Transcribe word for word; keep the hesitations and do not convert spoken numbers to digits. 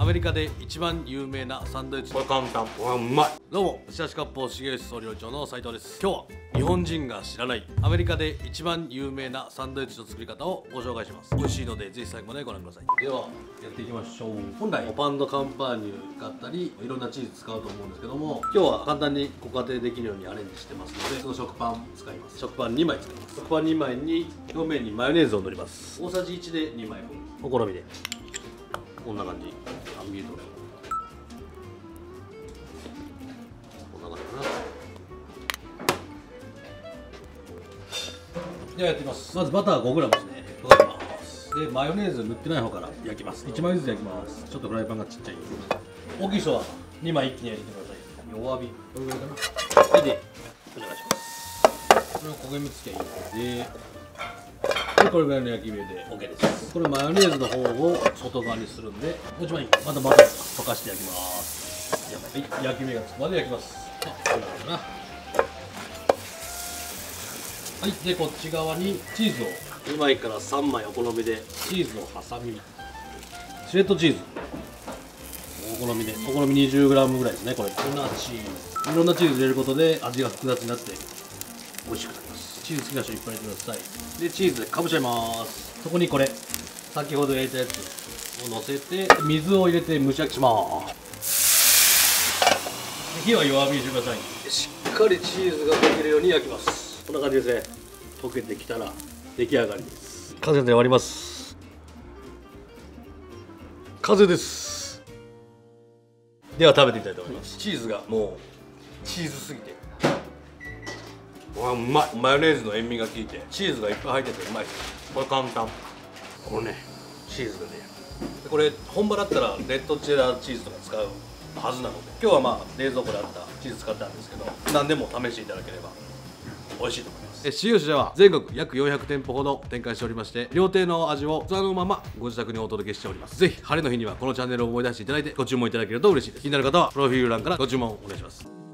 アメリカで一番有名なサンドイッチ。 これ簡単。これうまい。 どうも、しらし割烹重吉総料理長の斉藤です。今日は日本人が知らないアメリカで一番有名なサンドイッチの作り方をご紹介します。美味しいのでぜひ最後までご覧ください。ではやっていきましょう。本来パンのカンパーニュだったりいろんなチーズ使うと思うんですけども、今日は簡単にご家庭できるようにアレンジしてますので、その食パン使います。食パンにまい使います。食パンにまいに表面にマヨネーズを塗ります。大さじいちでにまいぶん、お好みでこんな感じ。アンビュートこんな感じかな。ではやってみます。まずバター ごグラム ですね。溶かします。でマヨネーズ塗ってない方から焼きます。いちまいずつ焼きます。ちょっとフライパンがちっちゃい。大きい人はにまい一気に焼いてください。弱火これぐらいかな。はい、でお願いします。これを焦げ目つけいいので、でこれぐらいの焼き目で OK です。これマヨネーズの方を外側にするんで、もう一番いい。またバター溶かして焼きます。はい、焼き目がつくまで焼きます。あ、こんな感じかな。はい、でこっち側にチーズをにまいからさんまいお好みでチーズを挟み、シュレッドチーズお好みで、お好み にじゅうグラム ぐらいですね。これ粉チーズ、いろんなチーズ入れることで味が複雑になって美味しくなります。チーズ好きな人いっぱい入れてください。でチーズでかぶちゃいます。そこにこれ先ほど焼いたやつをのせて水を入れて蒸し焼きします。火は弱火にしてください。しっかりチーズが溶けるように焼きます。こんな感じですね。溶けてきたら出来上がりです。完成で終わります。完成です。では食べてみたいと思います。チーズがもうチーズすぎて、わあうまい。マヨネーズの塩味が効いてチーズがいっぱい入っててうまいです。これ簡単。このねチーズがね、これ本場だったらレッドチェダーチーズとか使うはずなので、今日はまあ冷蔵庫であったチーズ使ったんですけど、何でも試していただければ美味しいと思います。重吉では全国約よんひゃくてんぽほど展開しておりまして、料亭の味を器のままご自宅にお届けしております。ぜひ晴れの日にはこのチャンネルを思い出していただいてご注文いただけると嬉しいです。気になる方はプロフィール欄からご注文お願いします。